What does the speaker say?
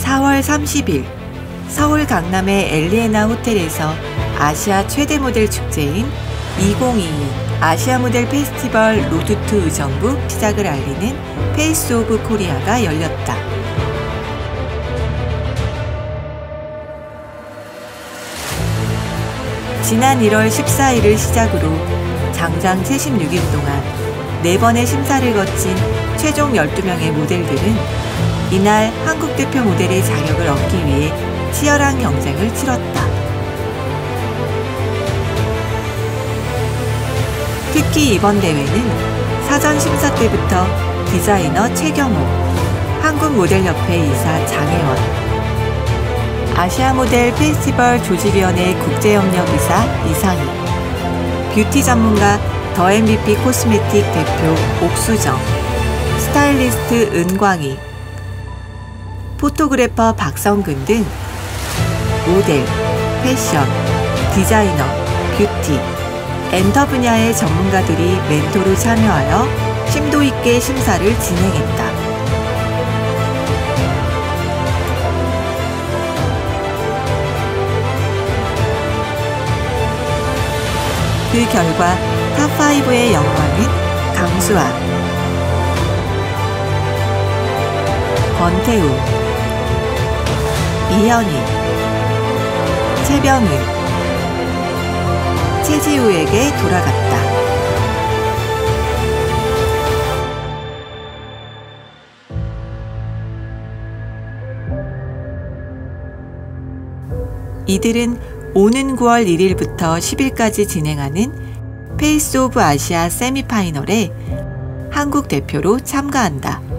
4월 30일 서울 강남의 엘리에나 호텔에서 아시아 최대 모델 축제인 2022 아시아 모델 페스티벌 로드투 의정부 시작을 알리는 페이스 오브 코리아가 열렸다. 지난 1월 14일을 시작으로 장장 76일 동안 4번의 심사를 거친 최종 12명의 모델들은 이날 한국 대표 모델의 자격을 얻기 위해 치열한 경쟁을 치렀다. 특히 이번 대회는 사전 심사 때부터 디자이너 최경호, 한국모델협회 이사 장혜원, 아시아 모델 페스티벌 조직위원회 국제협력이사 이상희, 뷰티 전문가 더 MVP 코스메틱 대표 옥수정, 스타일리스트 은광희, 포토그래퍼 박성근 등 모델, 패션, 디자이너, 뷰티, 엔터 분야의 전문가들이 멘토로 참여하여 심도 있게 심사를 진행했다. 그 결과 탑5의 영광은 강수아, 권태우, 이현희, 최병은, 최지우에게 돌아갔다. 이들은 오는 9월 1일부터 10일까지 진행하는 페이스 오브 아시아 세미파이널에 한국 대표로 참가한다.